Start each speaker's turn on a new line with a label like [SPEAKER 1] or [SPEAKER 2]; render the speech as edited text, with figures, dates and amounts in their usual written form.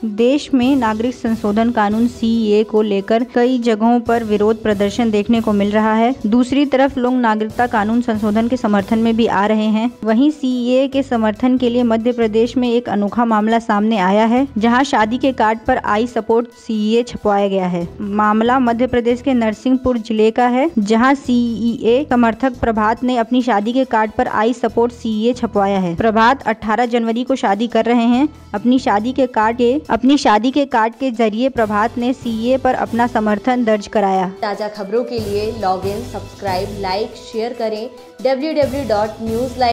[SPEAKER 1] देश में नागरिक संशोधन कानून सीएए को लेकर कई जगहों पर विरोध प्रदर्शन देखने को मिल रहा है। दूसरी तरफ लोग नागरिकता कानून संशोधन के समर्थन में भी आ रहे हैं। वहीं सीएए के समर्थन के लिए मध्य प्रदेश में एक अनोखा मामला सामने आया है, जहां शादी के कार्ड पर आई सपोर्ट सीएए छपवाया गया है। मामला मध्य प्रदेश के नरसिंहपुर जिले का है, जहां सीएए समर्थक प्रभात ने अपनी शादी के कार्ड पर आई सपोर्ट सीएए छपवाया है। प्रभात 18 जनवरी को शादी कर रहे हैं। अपनी शादी के कार्ड के जरिए प्रभात ने सीएए पर अपना समर्थन दर्ज कराया।
[SPEAKER 2] ताज़ा खबरों के लिए log in, subscribe, like, share करें www.newslive